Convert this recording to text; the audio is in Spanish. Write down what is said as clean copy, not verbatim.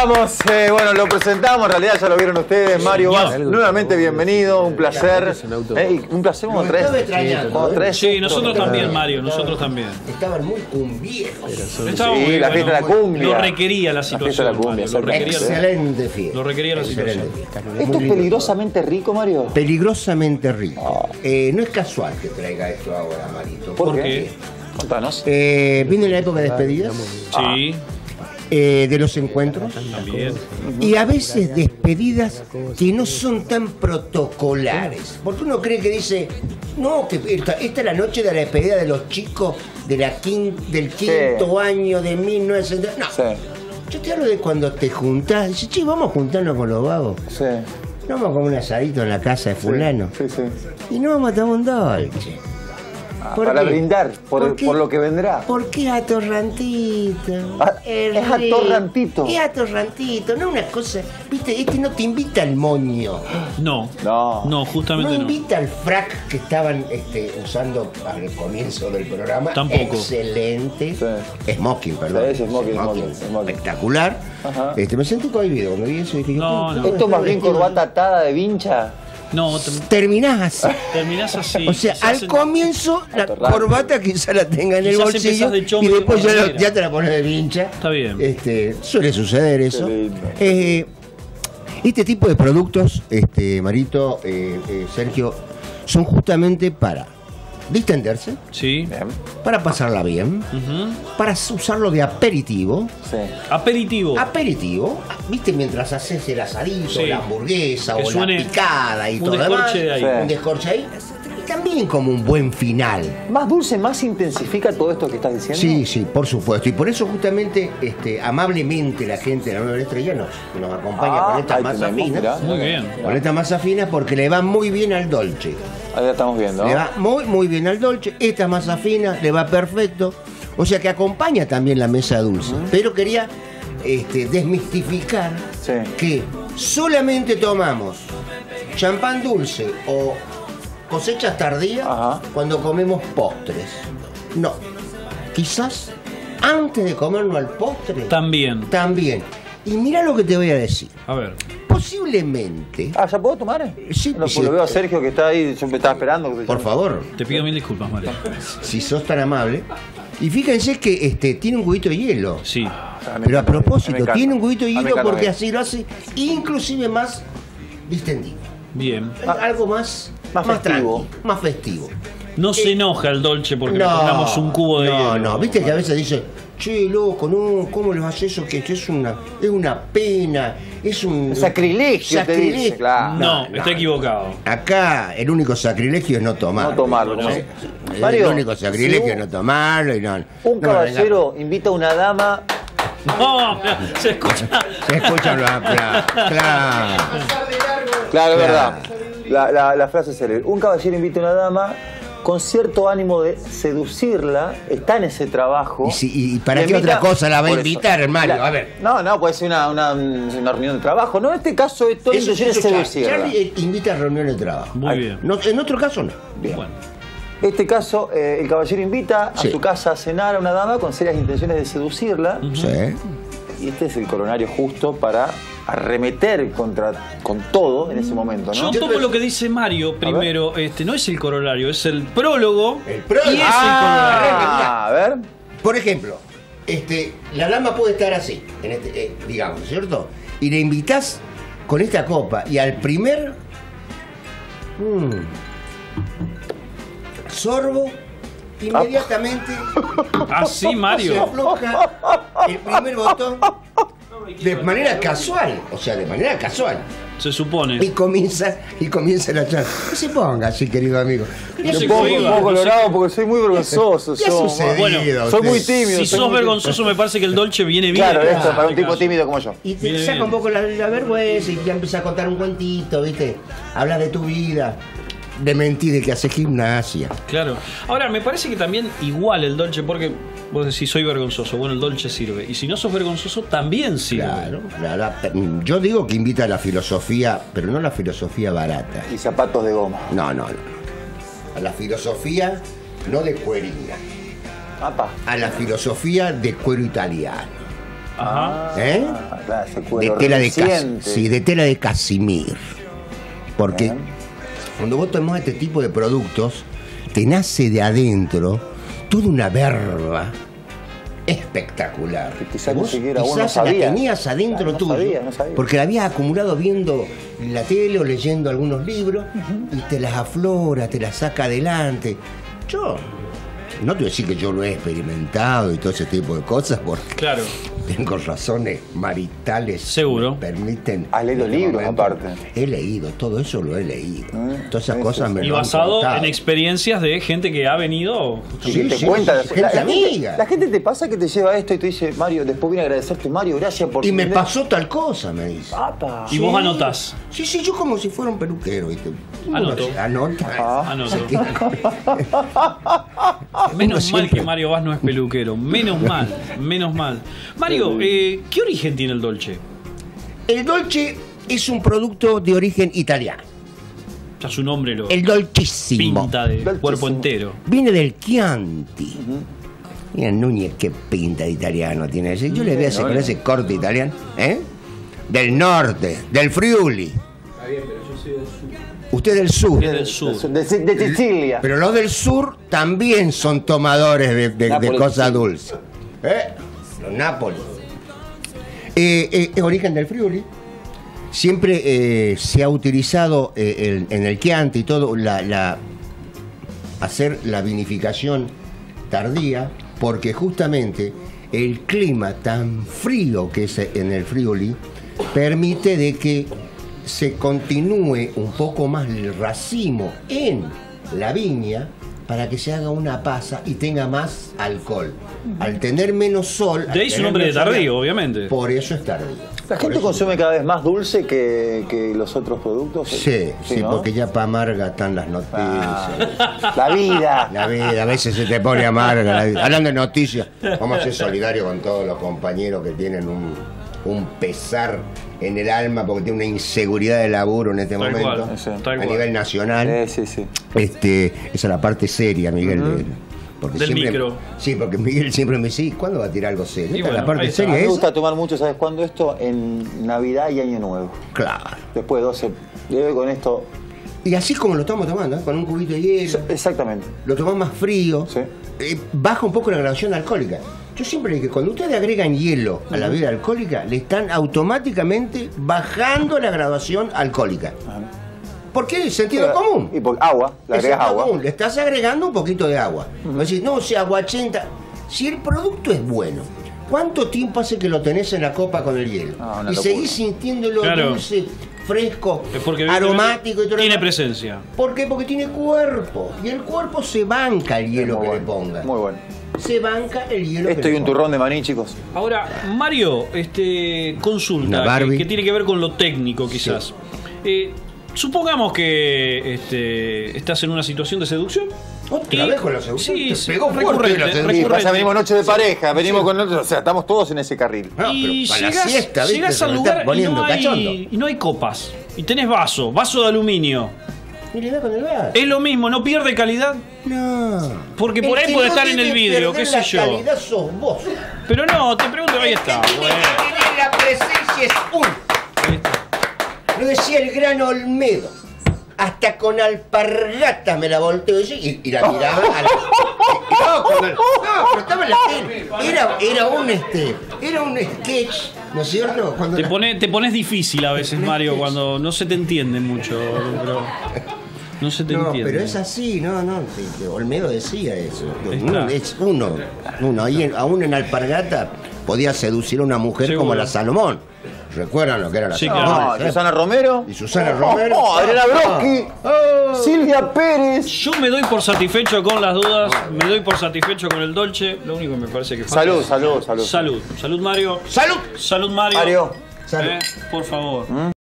estamos, bueno, lo presentamos, en realidad ya lo vieron ustedes, Mario Vaz, nuevamente bienvenido, un placer. Un placer como tres. Sí, nosotros también, Mario, nosotros también. Estaban muy cumbiejos. Sí, la fiesta de la cumbia. Lo requería la situación. La cumbia, Mario, lo requería, excelente fiesta. Lo requería la situación. ¿Esto es peligrosamente rico, Mario? Peligrosamente rico. No es casual que traiga esto ahora, Marito. ¿Por qué? Contanos. Viene la época de despedidas. Sí. De los encuentros. También. Y a veces despedidas que no son tan protocolares. Porque uno cree que dice, no, que esta es la noche de la despedida de los chicos de del quinto año de 1970. No. Sí. Yo te hablo de cuando te juntás. Dices, che, vamos a juntarnos con los vagos. Sí. No vamos a comer un asadito en la casa de fulano. Sí, sí. Y no vamos a tomar un dolce. Para brindar por lo que vendrá. ¿Por qué atorrantito? Es atorrantito. Es atorrantito, no una cosa. Viste, este no te invita al moño. No, justamente no. no. Invita al frac que estaban usando al comienzo del programa. Tampoco. Excelente. Sí. Smoking, perdón. Sí, smoking. Espectacular. Ajá. Me sentí cohibido cuando vi eso. Dije, No. ¿Esto más bien corbata atada de vincha? No, terminás así. terminás así. O sea, al comienzo la corbata quizá la tenga en el bolsillo de y después ya te la pones de vincha. Está bien. Suele suceder eso. Este tipo de productos, Marito, Sergio, son justamente para distenderse, Sí. Bien. para pasarla bien, para usarlo de aperitivo. Sí. Aperitivo. ¿Viste? Mientras haces el asadito, Sí. la hamburguesa Que o la suene picada y un todo descorche demás. de ahí. Sí. Un descorche ahí. Y también como un buen final. ¿Más dulce, más intensifica todo esto que estás diciendo? Sí, sí, por supuesto. Y por eso justamente, amablemente la gente de la Nueva Estrella nos acompaña con estas masas finas. Muy bien. Con estas masas finas porque le va muy bien al dolce. Ahí la estamos viendo. Le va muy, muy bien al dolce. Esta masa fina le va perfecto. O sea que acompaña también la mesa dulce. Pero quería desmistificar que solamente tomamos champán dulce o cosechas tardías cuando comemos postres. No. Quizás antes de comerlo al postre. También. Y mira lo que te voy a decir. A ver. Posiblemente. ¿Ya puedo tomar? Sí, Lo veo a Sergio que está ahí, yo me estaba esperando. Por favor. Te pido mil disculpas, Mario. Si sos tan amable. Y fíjense que tiene un cubito de hielo. Sí. Pero a propósito, tiene un cubito de me hielo encanta, porque así lo hace inclusive más distendido. Bien. Algo más festivo. tranqui, más festivo. No se enoja el dolce porque le pongamos un cubo de hielo. No, viste que a veces dice, che, loco, no, ¿cómo le haces eso? Que esto es una pena, es un sacrilegio, te dice, claro. No, está equivocado. Acá el único sacrilegio es no tomarlo. No tomarlo. No. El único sacrilegio es no tomarlo y no. Un caballero invita a una dama. No, se escucha. Se escuchan los aplausos. Claro. Claro, es verdad. La frase es célebre. Un caballero invita a una dama con cierto ánimo de seducirla, está en ese trabajo. ¿Y para qué otra cosa la va a invitar, Mario? A ver. No, puede ser una reunión de trabajo. No, en este caso esto es seducirla. Charlie invita a reuniones de trabajo. Muy bien. No, en otro caso no. Bien. Bueno. Este caso, el caballero invita a su casa a cenar a una dama con serias intenciones de seducirla. Sí. Y este es el coronario justo para arremeter con todo en ese momento, ¿no? Yo tomo lo que dice Mario primero. No es el corolario, es el prólogo. El prólogo. Y es el corolario. A ver. Por ejemplo, la dama puede estar así, digamos, ¿cierto? Y le invitás con esta copa y al primer sorbo, inmediatamente Así, Mario. se afloja el primer botón de manera casual, Se supone. y comienza la charla. No se ponga así, querido amigo. No se Un poco cohiba. colorado porque soy muy vergonzoso. ¿Qué ha sucedido? Bueno, soy muy Usted? tímido. Si sos vergonzoso, me parece que el dolce viene bien. Claro, esto para un tipo Caso. tímido como yo. Y te Viene saca bien. un poco la vergüenza y ya empieza a contar un cuentito, ¿viste? Habla de tu vida, de mentir, de que haces gimnasia. Claro. Ahora, me parece que también igual el dolce, porque vos decís soy vergonzoso, bueno, el dolce sirve. Y si no sos vergonzoso, también sirve. Claro. Yo digo que invita a la filosofía, pero no la filosofía barata. Y zapatos de goma. No. A la filosofía no de cuerina, Apa. a la filosofía de cuero italiano. Ajá. Claro, ese De cuero tela reluciente. sí, de tela de casimir. Porque Bien. cuando vos tomás este tipo de productos, te nace de adentro toda una verba espectacular. Que quizás Vos ni siquiera vos no quizás la sabías. tenías adentro Claro, no tuyo, sabía, no sabía. porque la habías acumulado viendo la tele o leyendo algunos libros y te las aflora, te las saca adelante. Yo no te voy a decir que yo lo he experimentado y todo ese tipo de cosas, porque Claro. tengo razones maritales. Seguro. Que me permiten. Has leído en este libros, momento. aparte. He leído, todo eso lo he leído. Todas esas eso cosas sí. me Y lo han basado contado. en experiencias de gente que ha venido. Sí, te sí, cuenta. sí, gente amiga. La gente te pasa que te lleva esto y te dice, Mario, después viene a agradecerte, Mario, gracias por... Y me pasó tal cosa, me dice. Apa. Y vos anotás. Sí, sí, yo como si fuera un peluquero, ¿viste? Anoto. Anota. Anoto. Menos mal que Mario Vaz no es peluquero. Menos mal, menos mal. Mario, ¿qué origen tiene el Dolce? El Dolce es un producto de origen italiano. Ya su nombre lo El Dolcissimo. pinta de Dolcissimo. cuerpo entero. Viene del Chianti. Mira, Núñez, qué pinta de italiano tiene ese. Yo le veo ese con ese corte italiano. Del norte, del Friuli. Usted del sur. Es del sur. De Sicilia. Pero los del sur también son tomadores de Nápoles, cosas sí. dulces. Los Nápoles. Es origen del Friuli. Siempre se ha utilizado en el Chianti y todo hacer la vinificación tardía, porque justamente el clima tan frío que es en el Friuli permite de que se continúe un poco más el racimo en la viña para que se haga una pasa y tenga más alcohol. Al tener menos sol... De ahí su nombre de tardío, obviamente. Por eso es tardío. ¿La gente consume cada vez más dulce que los otros productos? Sí, ¿no? porque ya para amarga están las noticias. La vida. La vida, a veces se te pone amarga la vida. Hablando de noticias, vamos a ser solidarios con todos los compañeros que tienen un pesar en el alma porque tienen una inseguridad de laburo en este Tal momento cual, sí. tal a cual. nivel nacional. Sí, sí. Esa es la parte seria, Miguel. Porque Del micro. Sí, porque Miguel siempre me dice, ¿cuándo va a tirar algo serio? Y Esta es la bueno, parte ahí está. A mí seria me es. gusta tomar mucho, ¿sabes cuándo? Esto en Navidad y Año Nuevo. Claro. Después de 12, yo con esto... Y así como lo estamos tomando, con un cubito de hielo, Exactamente. lo tomamos más frío, Sí. baja un poco la graduación alcohólica. Yo siempre digo que cuando ustedes agregan hielo a la bebida alcohólica, le están automáticamente bajando la graduación alcohólica. ¿Por qué? Sentido común. Y por agua, le Es agregas sentido agua. común. Le estás agregando un poquito de agua. Vos decís, no, si aguachenta. Si el producto es bueno, ¿cuánto tiempo hace que lo tenés en la copa con el hielo? Ah, una Y locura. seguís sintiéndolo Claro. dulce, fresco, Es porque aromático y todo lo tiene demás. presencia. ¿Por qué? Porque tiene cuerpo. Y el cuerpo se banca el hielo Muy que bueno, le ponga. Muy bueno. Se banca el hielo Esto que y le un ponga. turrón de maní, chicos. Ahora, Mario, Una consulta Barbie. que tiene que ver con lo técnico, quizás. Supongamos que estás en una situación de seducción. ¿Otra vez con la seducción? Sí, Te sí, pegó fuerte recurrente, la seducción. recurrente. Pasa, venimos noche de pareja, venimos con otros, o sea, estamos todos en ese carril. No, Y pero para la llegás, siesta, ¿viste? llegás Se al me lugar está poniendo cachondo. y no hay copas. Y tenés vaso de aluminio. ¿Y le da con el vaso? Es lo mismo, no pierde calidad. No. Porque por El ahí que puede no estar en el debe vidrio, perder qué sé la yo. calidad sos vos. Pero no, te pregunto, ahí está. Bueno, La presencia es uno. ahí está. Lo decía el gran Olmedo. Hasta con alpargatas me la volteo y la miraba a la... No, pero estaba en la tele. Era un sketch, ¿no es cierto? Cuando Te pones difícil a veces, Mario, cuando no se te entiende mucho. Pero no se te No, entiende. pero es así, no. Olmedo decía eso. Está. Es uno. Ahí, aún en alpargata podía seducir a una mujer Seguro. como la Salomón. ¿Recuerdan lo que era la Sí, Salomón? claro. No, Susana Romero. Y Susana Romero. Adriana Broski. Silvia Pérez. Yo me doy por satisfecho con las dudas, me doy por satisfecho con el Dolce. Lo único que me parece que falta Salud, salud, salud. Salud, Mario. ¡Salud! Salud, Mario. Mario. Salud. Por favor.